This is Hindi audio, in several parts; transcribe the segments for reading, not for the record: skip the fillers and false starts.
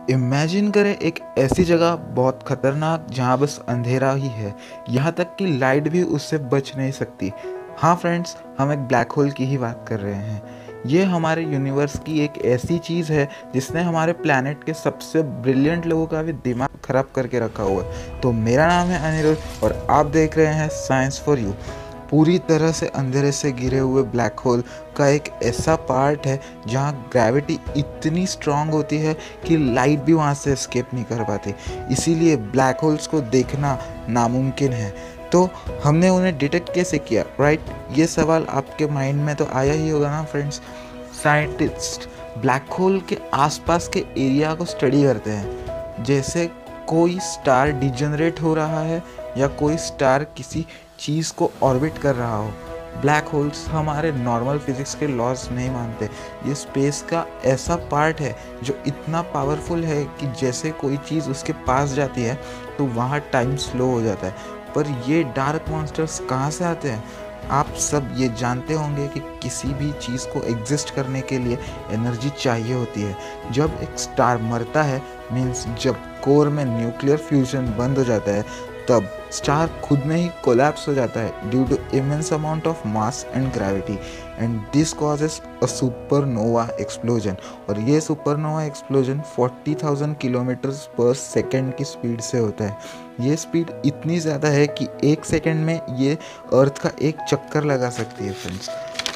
इमेजिन करें एक ऐसी जगह बहुत खतरनाक जहाँ बस अंधेरा ही है, यहाँ तक कि लाइट भी उससे बच नहीं सकती। हाँ फ्रेंड्स, हम एक ब्लैक होल की ही बात कर रहे हैं। ये हमारे यूनिवर्स की एक ऐसी चीज़ है जिसने हमारे प्लैनेट के सबसे ब्रिलियंट लोगों का भी दिमाग खराब करके रखा हुआ है। तो मेरा नाम है अनिरुद्ध और आप देख रहे हैं साइंस फॉर यू। पूरी तरह से अंधेरे से घिरे हुए ब्लैक होल का एक ऐसा पार्ट है जहाँ ग्रेविटी इतनी स्ट्रांग होती है कि लाइट भी वहाँ से एस्केप नहीं कर पाती। इसीलिए ब्लैक होल्स को देखना नामुमकिन है। तो हमने उन्हें डिटेक्ट कैसे किया, राइट? ये सवाल आपके माइंड में तो आया ही होगा ना फ्रेंड्स। साइंटिस्ट ब्लैक होल के आसपास के एरिया को स्टडी करते हैं, जैसे कोई स्टार डिजनरेट हो रहा है या कोई स्टार किसी चीज़ को ऑर्बिट कर रहा हो। ब्लैक होल्स हमारे नॉर्मल फिजिक्स के लॉज नहीं मानते। ये स्पेस का ऐसा पार्ट है जो इतना पावरफुल है कि जैसे कोई चीज़ उसके पास जाती है तो वहाँ टाइम स्लो हो जाता है। पर ये डार्क मॉन्स्टर्स कहाँ से आते हैं? आप सब ये जानते होंगे कि किसी भी चीज़ को एग्जिस्ट करने के लिए एनर्जी चाहिए होती है। जब एक स्टार मरता है, मीन्स जब कोर में न्यूक्लियर फ्यूजन बंद हो जाता है, तब स्टार खुद में ही कोलैप्स हो जाता है due to immense amount of mass and gravity, and this causes a supernova explosion. और ये सुपरनोवा एक्सप्लोजन 40,000 किलोमीटर्स पर सेकेंड की स्पीड से होता है। ये स्पीड इतनी ज़्यादा है कि एक सेकेंड में ये अर्थ का एक चक्कर लगा सकती है फ्रेंड्स।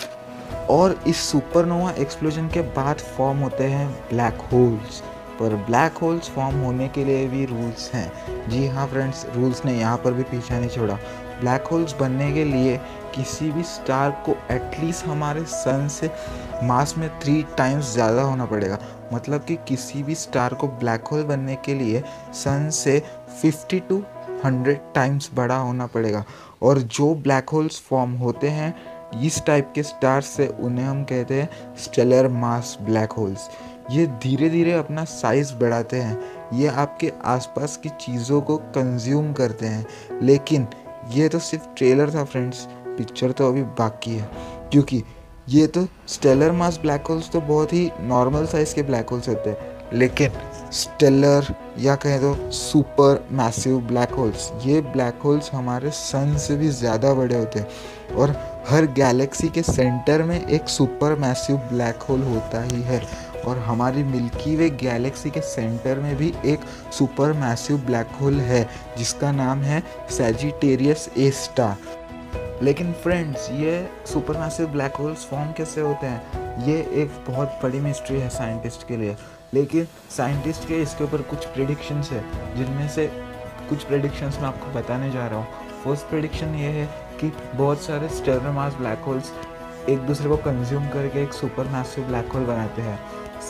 और इस सुपरनोवा एक्सप्लोजन के बाद फॉर्म होते हैं ब्लैक होल्स। पर ब्लैक होल्स फॉर्म होने के लिए भी रूल्स हैं। जी हाँ फ्रेंड्स, रूल्स ने यहाँ पर भी पीछा नहीं छोड़ा। ब्लैक होल्स बनने के लिए किसी भी स्टार को एटलीस्ट हमारे सन से मास में 3 टाइम्स ज़्यादा होना पड़ेगा। मतलब कि किसी भी स्टार को ब्लैक होल बनने के लिए सन से 50 to 100 टाइम्स बड़ा होना पड़ेगा। और जो ब्लैक होल्स फॉर्म होते हैं इस टाइप के स्टार से, उन्हें हम कहते हैं स्टेलर मास ब्लैक होल्स। ये धीरे धीरे अपना साइज़ बढ़ाते हैं, ये आपके आसपास की चीज़ों को कंज्यूम करते हैं। लेकिन ये तो सिर्फ ट्रेलर था फ्रेंड्स, पिक्चर तो अभी बाकी है। क्योंकि ये तो स्टेलर मास ब्लैक होल्स तो बहुत ही नॉर्मल साइज़ के ब्लैक होल्स होते हैं, लेकिन स्टेलर या कहें तो सुपर मैसिव ब्लैक होल्स, ये ब्लैक होल्स हमारे सन से भी ज़्यादा बड़े होते हैं। और हर गैलेक्सी के सेंटर में एक सुपर मैसिव ब्लैक होल होता ही है। और हमारी मिल्की वे गैलेक्सी के सेंटर में भी एक सुपर मैसिव ब्लैक होल है जिसका नाम है सैजिटेरियस ए स्टार। लेकिन फ्रेंड्स, ये super massive black holes form कैसे होते हैं, ये एक बहुत बड़ी मिस्ट्री है साइंटिस्ट के लिए। लेकिन साइंटिस्ट के इसके ऊपर कुछ प्रेडिक्शंस है, जिनमें से कुछ प्रेडिक्शंस मैं आपको बताने जा रहा हूँ। फर्स्ट प्रेडिक्शन ये है कि बहुत सारे स्टेलर मास ब्लैक होल्स एक दूसरे को कंज्यूम करके एक सुपर मैसिव ब्लैक होल बनाते हैं।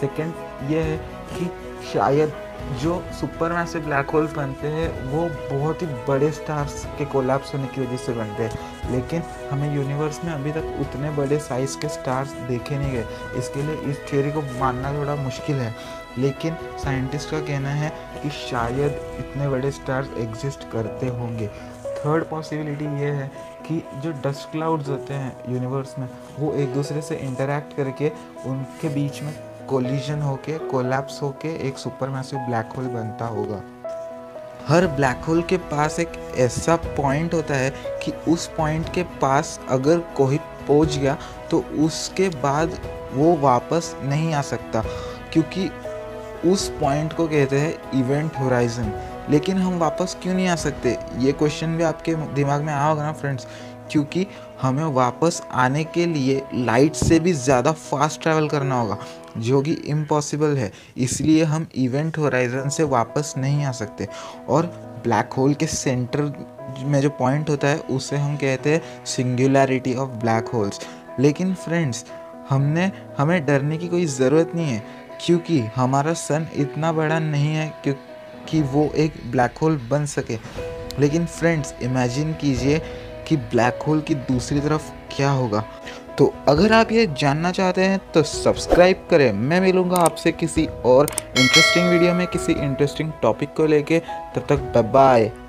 सेकंड ये है कि शायद जो सुपर मैसिव ब्लैक होल्स बनते हैं वो बहुत ही बड़े स्टार्स के कोलैप्स होने की वजह से बनते हैं। लेकिन हमें यूनिवर्स में अभी तक उतने बड़े साइज़ के स्टार्स देखे नहीं गए, इसके लिए इस थ्योरी को मानना थोड़ा मुश्किल है। लेकिन साइंटिस्ट का कहना है कि शायद इतने बड़े स्टार्स एग्जिस्ट करते होंगे। थर्ड पॉसिबिलिटी ये है कि जो डस्ट क्लाउड्स होते हैं यूनिवर्स में, वो एक दूसरे से इंटरैक्ट करके उनके बीच में कोलिजन होके कोलैप्स होके एक सुपरमैसिव ब्लैक होल बनता होगा। हर ब्लैक होल के पास एक ऐसा पॉइंट होता है कि उस पॉइंट के पास अगर कोई पहुंच गया तो उसके बाद वो वापस नहीं आ सकता, क्योंकि उस पॉइंट को कहते हैं इवेंट होराइजन। लेकिन हम वापस क्यों नहीं आ सकते, ये क्वेश्चन भी आपके दिमाग में आया होगा ना फ्रेंड्स। क्योंकि हमें वापस आने के लिए लाइट से भी ज़्यादा फास्ट ट्रैवल करना होगा, जो कि इम्पॉसिबल है। इसलिए हम इवेंट होराइजन से वापस नहीं आ सकते। और ब्लैक होल के सेंटर में जो पॉइंट होता है उसे हम कहते हैं सिंगुलैरिटी ऑफ ब्लैक होल्स। लेकिन फ्रेंड्स, हमें डरने की कोई ज़रूरत नहीं है, क्योंकि हमारा सन इतना बड़ा नहीं है कि वो एक ब्लैक होल बन सके। लेकिन फ्रेंड्स, इमेजिन कीजिए कि ब्लैक होल की दूसरी तरफ क्या होगा। तो अगर आप ये जानना चाहते हैं तो सब्सक्राइब करें। मैं मिलूँगा आपसे किसी और इंटरेस्टिंग वीडियो में किसी इंटरेस्टिंग टॉपिक को लेके। तब तक बाय बाय।